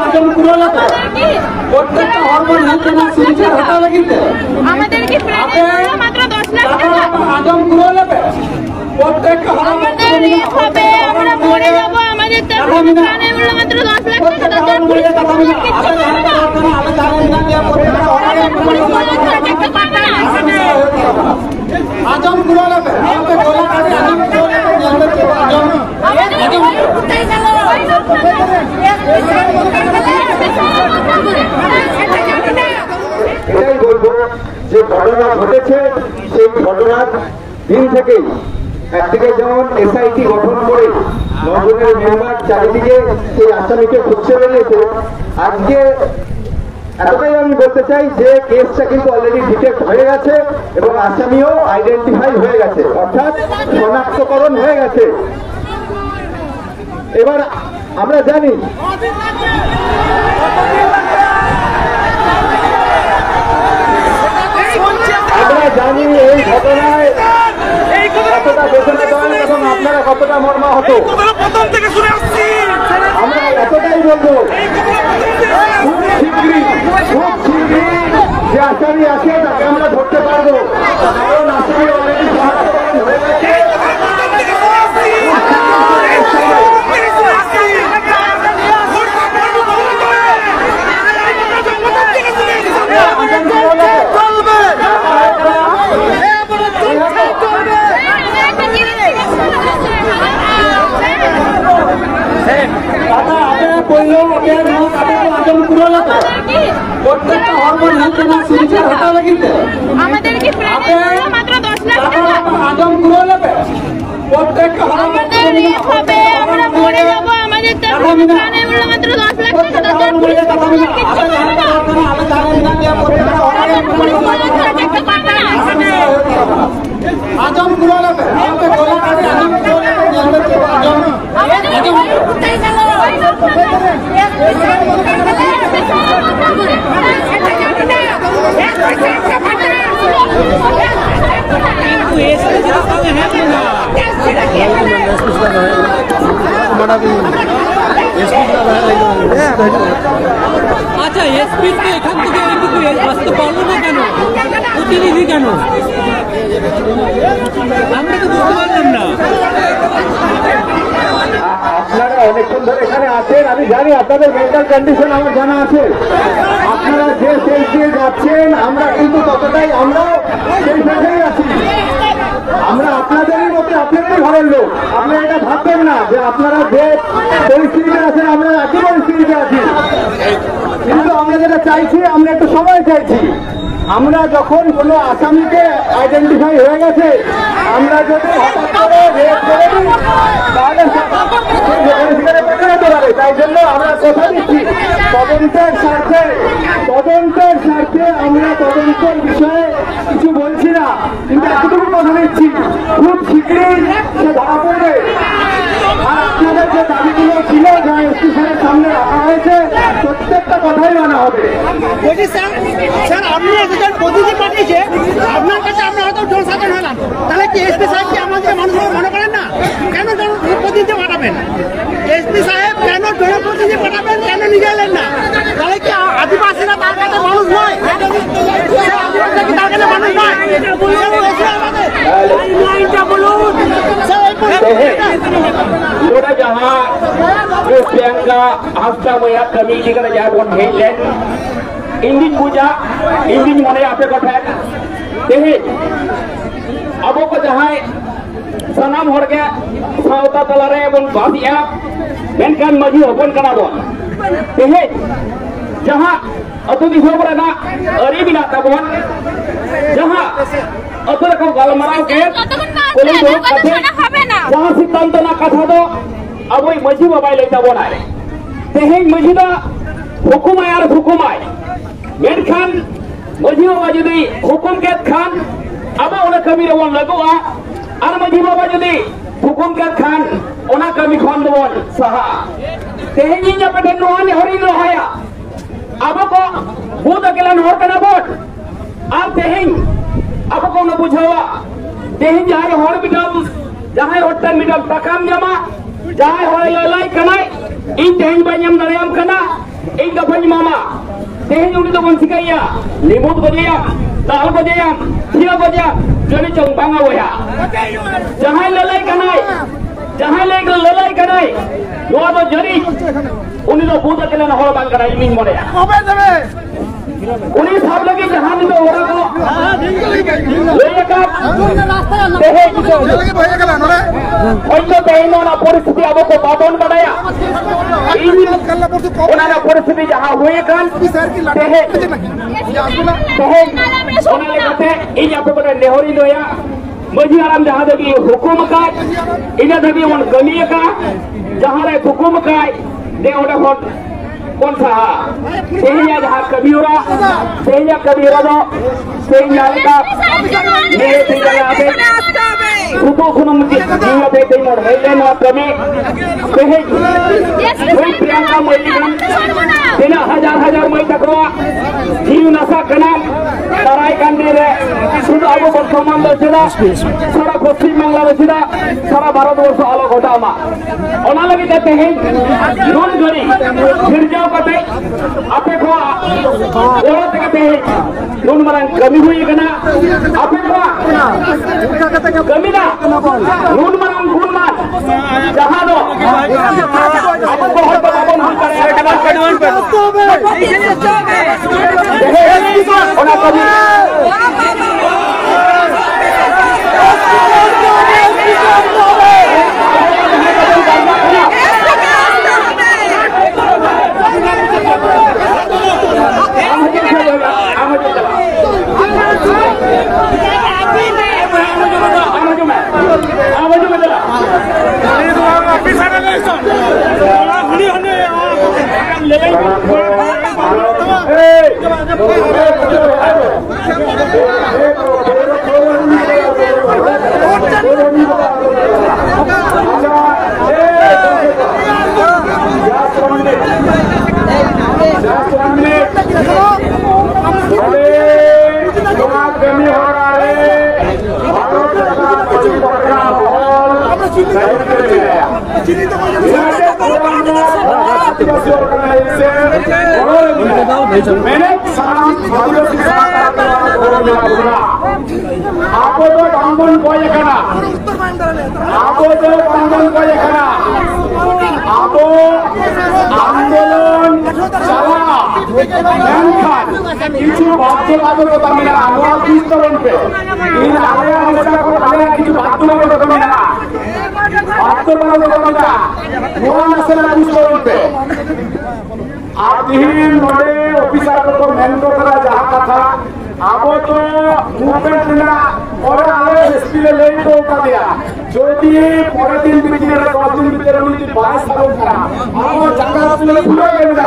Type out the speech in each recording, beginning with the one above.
আজম পুরোলা প্রত্যেকটা hormone health না সিরিজে হটা লাগিতে আমাদের কি প্রেজেন্ট মাত্র 10 লাখ টাকা আজম পুরোলা প্রত্যেকটা হরমোন হবে আমরা মরে যাব আমাদের তো প্রাণে মূল্য মাত্র 10 লাখ টাকা তাদের পুলিশ আমি জানি না যে প্রত্যেকটা আজম পুরোলা আমাকে গোলা কাটে আজম পুরোলা আজম এটাই বলবো যে ঘটনা ঘটেছে সেই ঘটনার দিন থেকেই একদিকে যেমন এসআইটি গঠন করে 9 জনের মেম্বার চারিদিকে সেই আসামিকে খুঁজছে বেরিয়েছে, আজকে এতটাই আমি বলতে চাই যে কেসটা কিন্তু অলরেডি ডিটেক্ট হয়ে গেছে এবং আসামিও আইডেন্টিফাই হয়ে গেছে, অর্থাৎ শনাক্তকরণ হয়ে গেছে। এবার আমরা জানি এই ঘটনায় কতটা বেদনা দেন এবং আপনারা কতটা মর্মাহত আমরা এতটাই বলবো খুব শীঘ্রই যে আসামি আছে তাকে আমরা ধরতে পারবো, কারণ আসামি অলরেডি শনাক্তকরণ হয়ে গেছে। প্রত্যেকটা হরমোন হেলথ না সিরিজে হটা লাগিতে আমাদের কি প্রেজেন্ট মাত্র 10 লাখ টাকা আজম পুরোলা প্রত্যেকটা হরমোন হবে আমরা মরে যাব আমাদের তো প্রাণে মূল্য মাত্র 10 লাখ টাকা তাদের পুলিশ আমি জানি না যে আজম পুরোলা আমাকে গোলা কাটে আজম আচ্ছা এসপি তো এখান থেকে এইটুকু আসতে পারলো না কেন, প্রতিনিধি কেন, আমরা তো বুঝতে পারলাম না। আপনারা অনেকক্ষণ ধরে এখানে আছেন, আমি জানি আপনাদের মেন্টাল কন্ডিশন আমার জানা আছে, আপনারা যে সেন্স দিয়ে যাচ্ছেন আমরা কিন্তু ততটাই আমরাও সেই সাথেই আছি। আমরা আপনাদেরই মধ্যে আপনাদেরই ঘরের লোক, আপনারা এটা ভাববেন না যে আপনারা যে পরিস্থিতিতে আছেন আমরা একই পরিস্থিতিতে আছি, কিন্তু আমরা যেটা চাইছি আমরা একটু সময় চাইছি। আমরা যখন কোনো আসামিকে আইডেন্টিফাই হয়ে গেছে আমরা যদি হঠাৎ করে রেড করে দিই তাহলে তাই জন্য আমরা কথা দিচ্ছি তদন্তের স্বার্থে আমরা তদন্তের বিষয়ে কিছু বলছি না, কিন্তু এতটুকু কথা দিচ্ছি খুব শীঘ্রই সে ধরা পড়বে। আর আপনাদের যে দাবিগুলো ছিল যা এসপি স্যারের সামনে রাখা হয়েছে প্রত্যেকটা কথাই মানা হবে। স্যার আপনি একজন প্রতিনিধি পাঠিয়েছে আপনার কাছে আমরা হয়তো জনসাধারণ হলাম, তাহলে কি এসপি সাহেব কি আমাদের মানুষ মনে করেন না? কেন জনপ্রতিনিধি পাঠাবেন? এসপি সাহেব কেন জনপ্রতিনিধি পাঠাবেন, কেন নিজে এলেন না? তাহলে কি আদিবাসীরা তার কাছে মানুষ নয়? আদিবাসীরা কি তার কাছে মানুষ নয়? जहाँ प्रियंका हफ्ता में कमेटी कर जाबन हेलेन इंदिन पूजा इंदिन मने आपे कथा देहे अब को जहाँ सनाम हर के सावता तलारे एवं बासिया मेनकान मजी हपन कना बन देहे जहाँ अतो दिसो बरना अरे बिना तबन जहाँ अतो रकम गालमाराव के कोले दो कथे जहाँ सिद्धांत ना कथा दो अब वही मजी बाबाई लेता बनाए तेहें मजी दा हुकुम यार हुकुम आए मेन खान मजी बाबा जुदी हुकुम के खान अब उन्हें कमी रवन लगवा और मजी बाबा जुदी हुकुम के खान उन्हें कमी खान दवन सहा तेहें जिन्जा पेटन नोहाने हरी नोहाया अब को भूत अकेला नोहर करना बोट आप तेहें अब को न बुझावा तेहें जहाँ हर बिटम जहाँ होटल मिडम तकाम जमा जहाँ होय ललाई कनाय इन तेहें बanyam नरेम कना ᱤᱧ ᱫᱚ ᱵᱟᱹᱧ ᱮᱢᱟᱢᱟ ᱛᱮᱦᱮᱧ ᱩᱱᱤ ᱫᱚᱵᱚᱱ ᱪᱤᱠᱟᱹᱭᱟ ᱞᱤᱢᱩᱫ ᱜᱚᱡᱮᱭᱟᱢ ᱫᱟᱞ ᱜᱚᱡᱮᱭᱟᱢ ᱛᱷᱤᱭᱟᱹ ᱜᱚᱡᱮᱭᱟᱢ ᱡᱚᱱᱤ ᱪᱚᱝ ᱵᱟᱝᱟ ᱵᱚᱭᱦᱟ ᱡᱟᱦᱟᱸᱭ ᱞᱟᱹᱞᱟᱹᱭ ᱠᱟᱱᱟᱭ ᱱᱚᱣᱟ ᱫᱚ ᱡᱟᱹᱨᱤ उन्हीं तो बुद्ध के लिए ना होगा बांग कराई मिंग मोड़े उन्हीं सब लगे जहाँ नहीं तो हो रहा तो ये का देहे कोई तो देनो ना परिस्थिति अब को बाबन बनाया उन्होंने परिस्थिति जहाँ हुए kan देहे उन्होंने कहते इन यहाँ पे बड़े नेहरी लोया मजी आराम जहाँ दगी हुकुम का इन्हें दगी उन गमी का जहाँ रे हुकुम का दे उन्हें कौन सा सेहिया जहाँ कबीरा दो सेहिया का मेरे पिंजरा पे रुको खुनम की जीवा पे कहीं मोड़ है लेना कमी सेहि कोई प्रियंका मईगन बिना हजार मई तकवा जीव नशा कना तराई कांडी रे सुध आबो बर्तमान दसिदा सारा पश्चिम बांग्ला दसिदा सारा भारतवर्ष आलो घटामा ओना लगी देते हैं नून गरी फिर जाओ कते आपे को ओला कहते हैं नून मरंग कमी हुई कना आपे को कमी ना नून मरंग गुण मान जहां दो आपको बहुत बाबन हम करे ओना कमी मैंने आपको तो बांगन को ये करना आपको तो बांगन को ये करना आपको आंदोलन चला मैंखान किसी बात के बातों को तमिल आवाज़ किस तरह पे इन आया ऐसा को आया किसी बातों को तमिल बातों को तमिल वो नस्ल किस तरह पे आधीन बड़े ऑफिसर को मेंटो करा जहाँ का था आपको तो मूवमेंट ना और आगे एसपी ले ले तो कर दिया जो दिए पूरे दिन बिजली रे दो दिन बिजली रे उनकी 22 साल करा आपको जंगल से खुला गया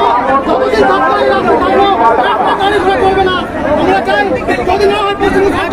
আমরা চাই যদি না হয়